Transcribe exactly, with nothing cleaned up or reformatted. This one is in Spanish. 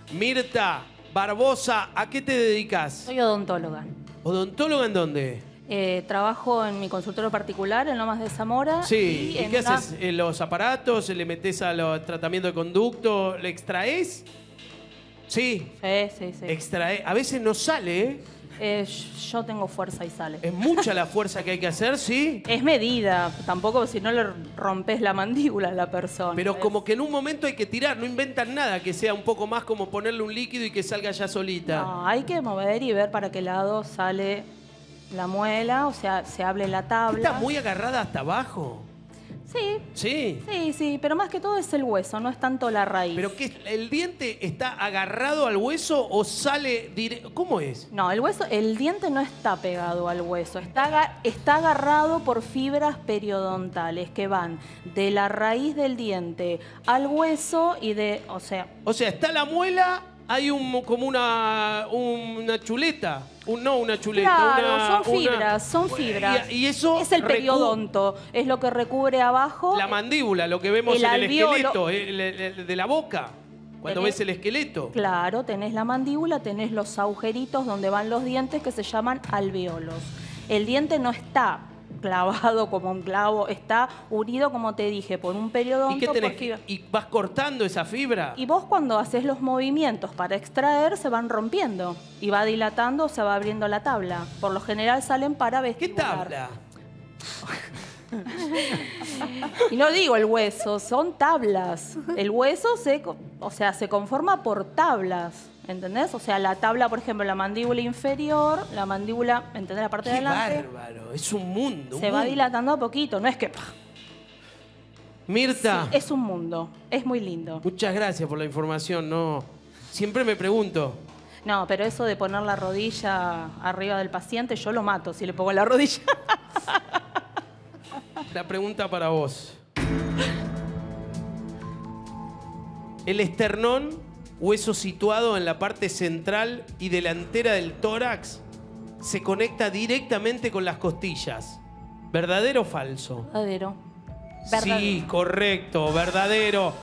Mirta Barbosa, ¿a qué te dedicas? Soy odontóloga. ¿Odontóloga en dónde? Eh, trabajo en mi consultorio particular en Lomas de Zamora. Sí, ¿y, en qué una- haces? ¿En los aparatos? ¿Le metés a los tratamientos de conducto? ¿Le extraes? Sí, Sí, sí, sí. extrae. A veces no sale, ¿eh? Eh, yo tengo fuerza y sale. Es mucha la fuerza que hay que hacer, ¿sí? Es medida, tampoco si no le rompes la mandíbula a la persona. Pero Es- como que en un momento hay que tirar, no inventan nada que sea un poco más como ponerle un líquido y que salga ya solita. No, hay que mover y ver para qué lado sale la muela, o sea, se hable la tabla. ¿Está muy agarrada hasta abajo? Sí, Sí. sí, sí, pero más que todo es el hueso, no es tanto la raíz. ¿Pero qué? ¿El diente está agarrado al hueso o sale directo? ¿Cómo es? No, el hueso, el diente no está pegado al hueso, está, aga- está agarrado por fibras periodontales que van de la raíz del diente al hueso y de, o sea, O sea, está la muela, hay un, como una, una chuleta. Un, no una chuleta, claro, una... son una- fibras, son fibras. Y, y eso... es el recu- periodonto, es lo que recubre abajo. La mandíbula, lo que vemos El en el alveolo. esqueleto, el- el- el de la boca. Cuando Tenés- ves el esqueleto. Claro, tenés la mandíbula, tenés los agujeritos donde van los dientes que se llaman alveolos. El diente no está clavado como un clavo, está unido, como te dije, por un periodonto. ¿Y qué tenés? por fibra. ¿Y vas cortando esa fibra? Y vos cuando haces los movimientos para extraer se van rompiendo y va dilatando, se va abriendo la tabla. Por lo general salen para ¿Qué vestibular. tabla? Y no digo el hueso, son tablas. El hueso se, co- o sea, se conforma por tablas, ¿entendés? O sea, la tabla, por ejemplo, la mandíbula inferior, la mandíbula, ¿entendés? La parte de Qué adelante bárbaro, es un mundo. un se va mundo. dilatando a poquito, no es que... Mirta, Es un mundo, es muy lindo. muchas gracias por la información. No, siempre me pregunto. No, pero eso de poner la rodilla arriba del paciente, yo lo mato si le pongo la rodilla. La pregunta para vos. El esternón, hueso situado en la parte central y delantera del tórax, se conecta directamente con las costillas. ¿Verdadero o falso? Verdadero. Sí, correcto, verdadero.